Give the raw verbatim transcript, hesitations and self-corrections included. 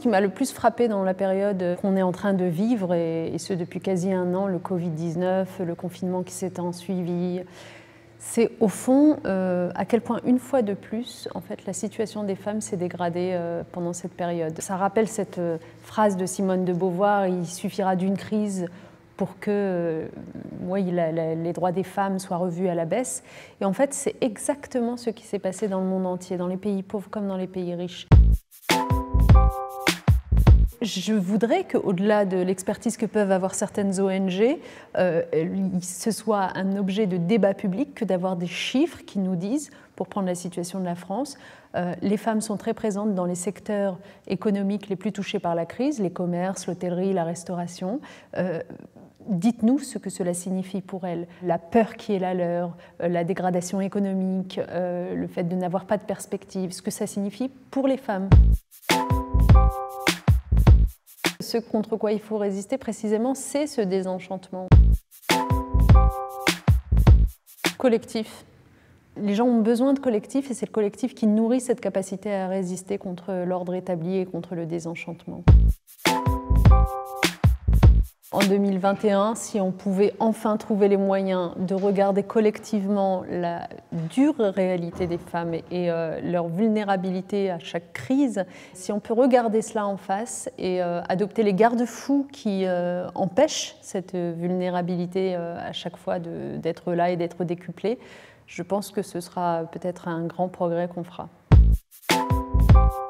qui m'a le plus frappée dans la période qu'on est en train de vivre, et, et ce depuis quasi un an, le Covid dix-neuf, le confinement qui s'est ensuivi, c'est au fond euh, à quel point une fois de plus, en fait, la situation des femmes s'est dégradée euh, pendant cette période. Ça rappelle cette euh, phrase de Simone de Beauvoir, il suffira d'une crise pour que euh, oui, la, la, les droits des femmes soient revus à la baisse. Et en fait, c'est exactement ce qui s'est passé dans le monde entier, dans les pays pauvres comme dans les pays riches. Je voudrais qu'au-delà de l'expertise que peuvent avoir certaines O N G, euh, ce soit un objet de débat public que d'avoir des chiffres qui nous disent, pour prendre la situation de la France, euh, les femmes sont très présentes dans les secteurs économiques les plus touchés par la crise, les commerces, l'hôtellerie, la restauration. Euh, Dites-nous ce que cela signifie pour elles, la peur qui est la leur, euh, la dégradation économique, euh, le fait de n'avoir pas de perspective, ce que ça signifie pour les femmes. Ce contre quoi il faut résister précisément, c'est ce désenchantement collectif. Les gens ont besoin de collectif et c'est le collectif qui nourrit cette capacité à résister contre l'ordre établi et contre le désenchantement. En deux mille vingt et un, si on pouvait enfin trouver les moyens de regarder collectivement la dure réalité des femmes et euh, leur vulnérabilité à chaque crise, si on peut regarder cela en face et euh, adopter les garde-fous qui euh, empêchent cette vulnérabilité euh, à chaque fois d'être là et d'être décuplée, je pense que ce sera peut-être un grand progrès qu'on fera.